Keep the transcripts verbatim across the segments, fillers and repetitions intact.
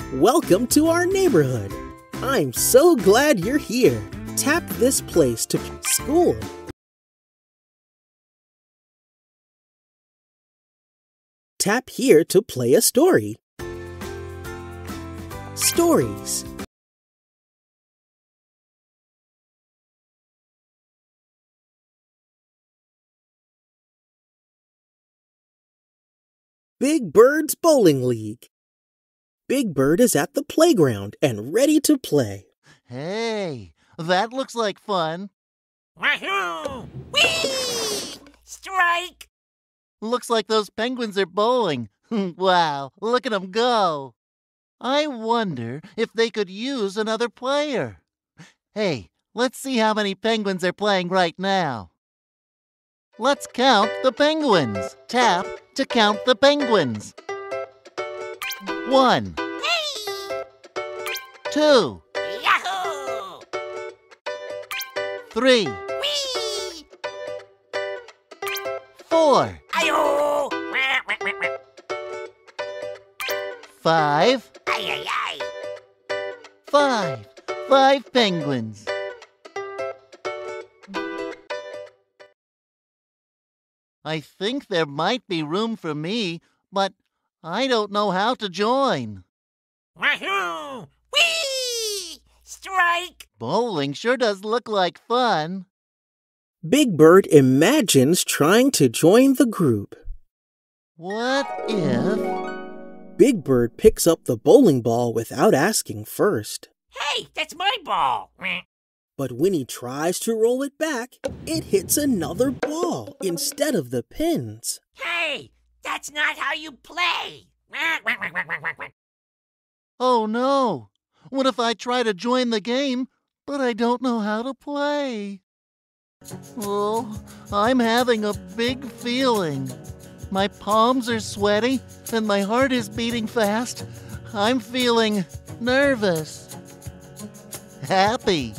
Welcome to our neighborhood. I'm so glad you're here. Tap this place to school. Tap here to play a story. Stories. Big Bird's Bowling League. Big Bird is at the playground and ready to play. Hey, that looks like fun. Wahoo! Whee! Strike! Looks like those penguins are bowling. Wow, look at them go. I wonder if they could use another player. Hey, let's see how many penguins are playing right now. Let's count the penguins. Tap to count the penguins. One. Hey! Two. Yahoo! Three. Whee! Four. Ayo! Wah, wah, wah, wah. Five. Ay, ay, ay. Five. Five penguins. I think there might be room for me, but I don't know how to join. Wahoo! Whee! Strike! Bowling sure does look like fun. Big Bird imagines trying to join the group. What if... Big Bird picks up the bowling ball without asking first. Hey, that's my ball! Wah. But when he tries to roll it back, it hits another ball instead of the pins. Hey, that's not how you play! Wah, wah, wah, wah, wah, wah, wah. Oh no! What if I try to join the game, but I don't know how to play? Oh, I'm having a big feeling. My palms are sweaty and my heart is beating fast. I'm feeling nervous. Happy.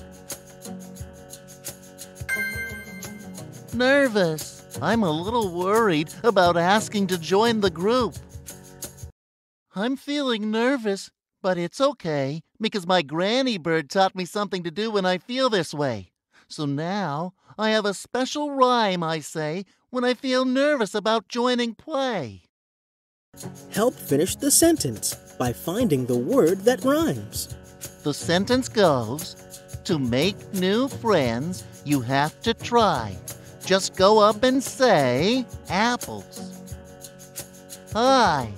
Nervous. I'm a little worried about asking to join the group. I'm feeling nervous, but it's okay because my granny bird taught me something to do when I feel this way. So now I have a special rhyme I say when I feel nervous about joining play. Help finish the sentence by finding the word that rhymes. The sentence goes, to make new friends, you have to try. Just go up and say, apples. Hi.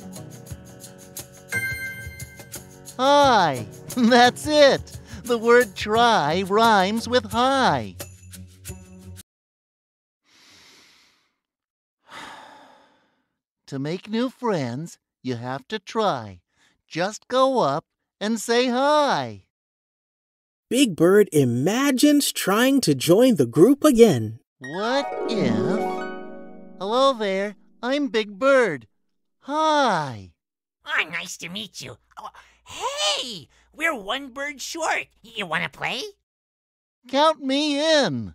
Hi. That's it. The word try rhymes with hi. To make new friends, you have to try. Just go up and say hi. Big Bird imagines trying to join the group again. What if... Hello there, I'm Big Bird. Hi. Oh, nice to meet you. Oh, hey, we're one bird short. You want to play? Count me in.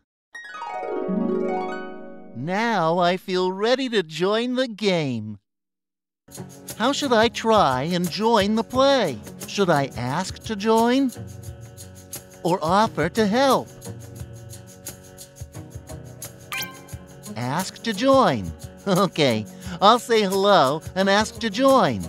Now I feel ready to join the game. How should I try and join the play? Should I ask to join? Or offer to help? Ask to join. Okay, I'll say hello and ask to join.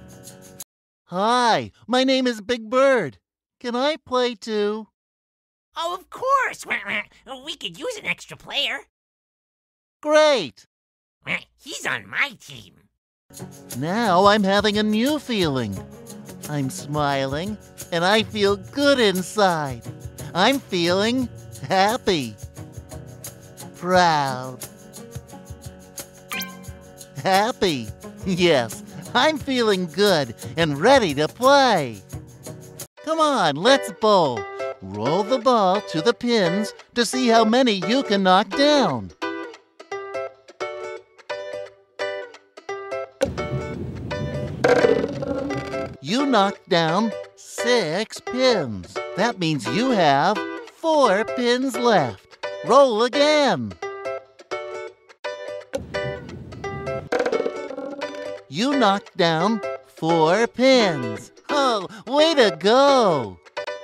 Hi, my name is Big Bird. Can I play too? Oh, of course. We could use an extra player. Great! He's on my team. Now I'm having a new feeling. I'm smiling, and I feel good inside. I'm feeling happy. Proud. Happy. Yes, I'm feeling good and ready to play. Come on, let's bowl. Roll the ball to the pins to see how many you can knock down. You knocked down six pins. That means you have four pins left. Roll again. You knocked down four pins. Oh, way to go!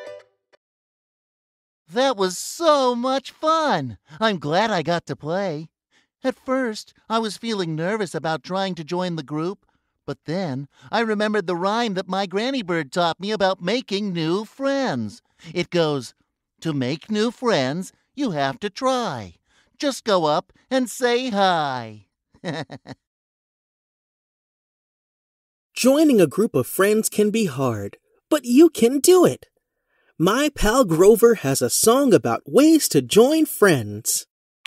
That was so much fun! I'm glad I got to play. At first, I was feeling nervous about trying to join the group, but then I remembered the rhyme that my granny bird taught me about making new friends. It goes, "To make new friends, you have to try. Just go up and say hi." Joining a group of friends can be hard, but you can do it. My pal Grover has a song about ways to join friends.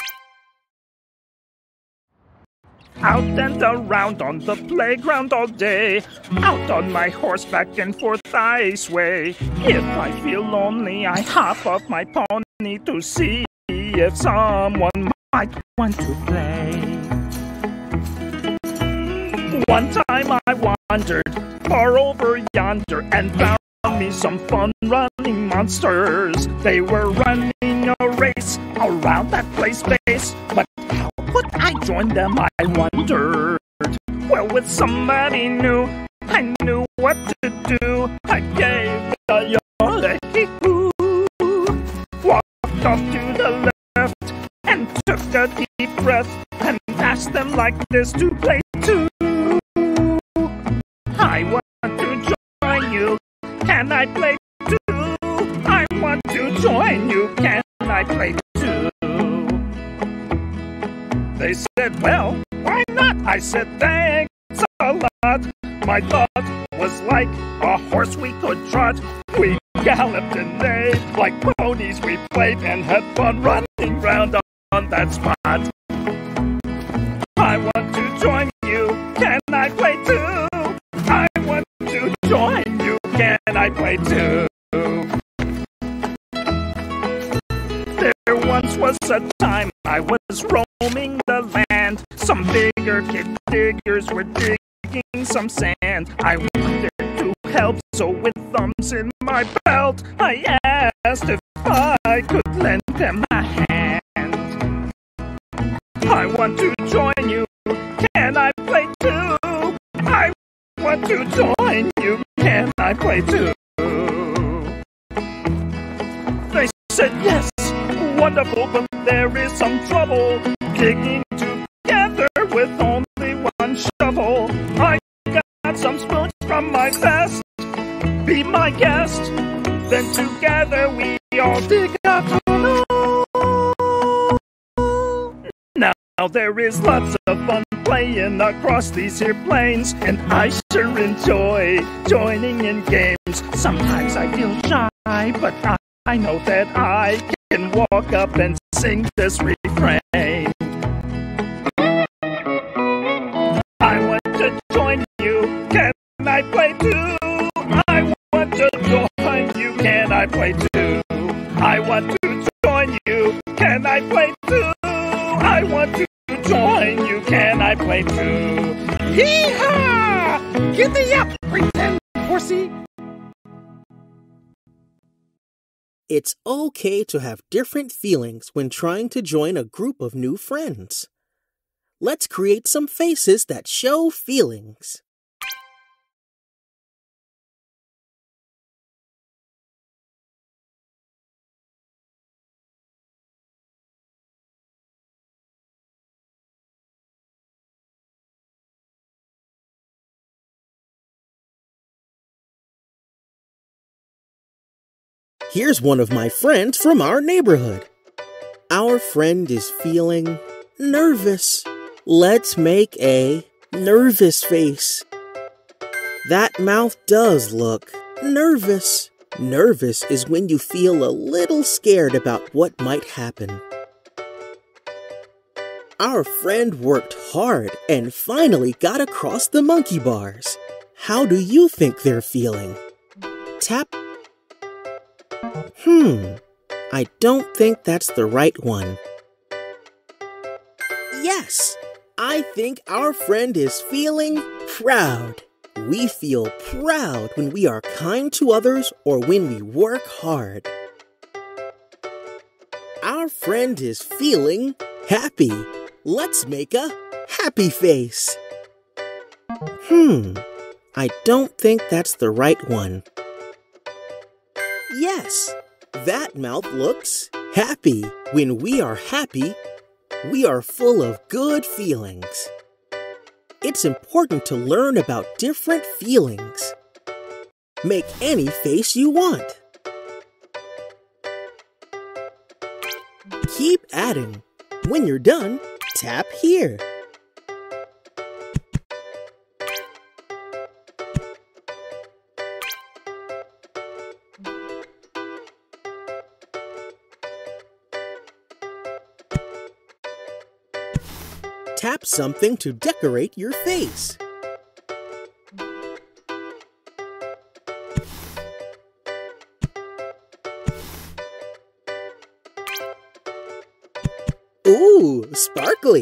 Out and around on the playground all day. Out on my horse back and forth I sway. If I feel lonely, I hop off my pony to see if someone might want to play. One time I wandered far over yonder and found me some fun running monsters. They were running a race around that play space, but how could I join them, I wondered. Well, with somebody new, I knew what to do. I gave the yawn a hee-hoo, walked off to the left and took a deep breath and asked them like this to play too. I want to join you, can I play too? I want to join you, can I play too? They said, well, why not? I said, thanks a lot. My thought was like a horse we could trot. We galloped and neighed like ponies. We played and had fun running round on that spot. I want to join you, can I play too? I want to join you, can I play too? There once was a time I was roaming the land. Some bigger kid diggers were digging some sand. I wanted to help, so with thumbs in my belt, I asked if I could lend them a hand. I want to join you, can I play too? I want to join you, can I play too? They said yes, wonderful, but there is some trouble digging together with only one shovel. I got some spoons from my vest, be my guest, then together we all dig a tunnel. Now there is lots of fun playing across these here plains, and I sure enjoy joining in games. Sometimes I feel shy, but I, I know that I can walk up and sing this refrain. I want to join you, can I play too? I want to join you, can I play too? I want to join you, can I play too? I want to join you, can I play too? Hee-haw! Giddy up, pretend horsey! It's okay to have different feelings when trying to join a group of new friends. Let's create some faces that show feelings. Here's one of my friends from our neighborhood. Our friend is feeling nervous. Let's make a nervous face. That mouth does look nervous. Nervous is when you feel a little scared about what might happen. Our friend worked hard and finally got across the monkey bars. How do you think they're feeling? Tap. Hmm, I don't think that's the right one. Yes, I think our friend is feeling proud. We feel proud when we are kind to others or when we work hard. Our friend is feeling happy. Let's make a happy face. Hmm, I don't think that's the right one. Yes, that mouth looks happy. When we are happy, we are full of good feelings. It's important to learn about different feelings. Make any face you want. Keep adding. When you're done, tap here. Tap something to decorate your face. Ooh, sparkly!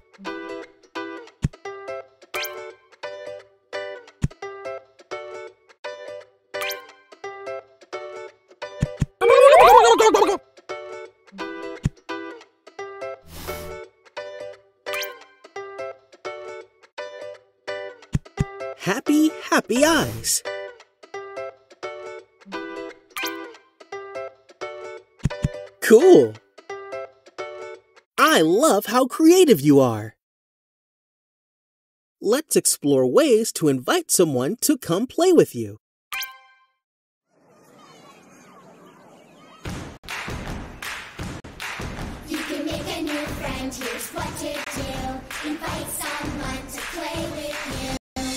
Happy, happy eyes. Cool! I love how creative you are. Let's explore ways to invite someone to come play with you. You can make a new friend, here's what to do. Invite someone to play with you.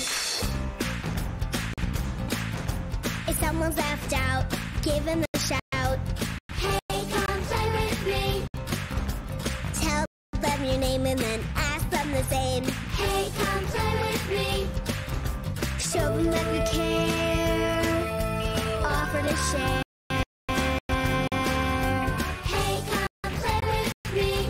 If someone's left out, give them a shout. Hey, come play with me. Tell them your name and then ask them the same. Hey, come play with me. Show them that we care. Offer to share. Hey, come play with me.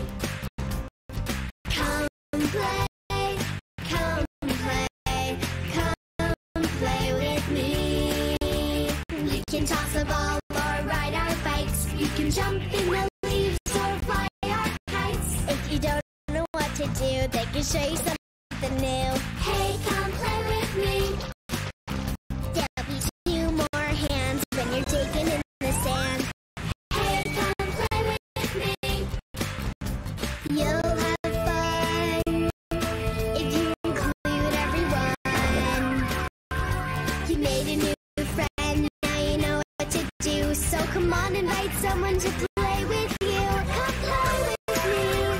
Come play. Come play. Come play with me. We can toss a ball or ride our bikes. You can jump in the leaves or fly our kites. If you don't know what to do, they can show you something new. Hey, come play with me. There'll be two more hands when you're digging in the sand. Hey, come play with me. You'll have fun if you include everyone. You made a new friend, now you know what to do. So come on, invite someone to play with you. Come play with me.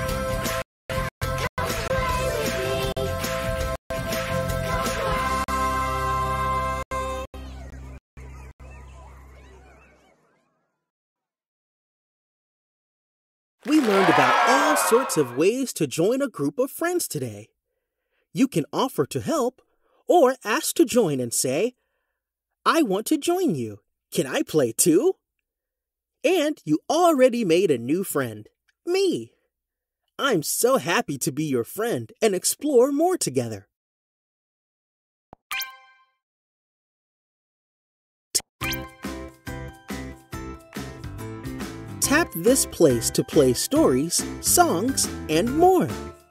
Come play with me. Come play. We learned about all sorts of ways to join a group of friends today. You can offer to help or ask to join and say, I want to join you. Can I play too? And you already made a new friend, me. I'm so happy to be your friend and explore more together. Tap this place to play stories, songs, and more.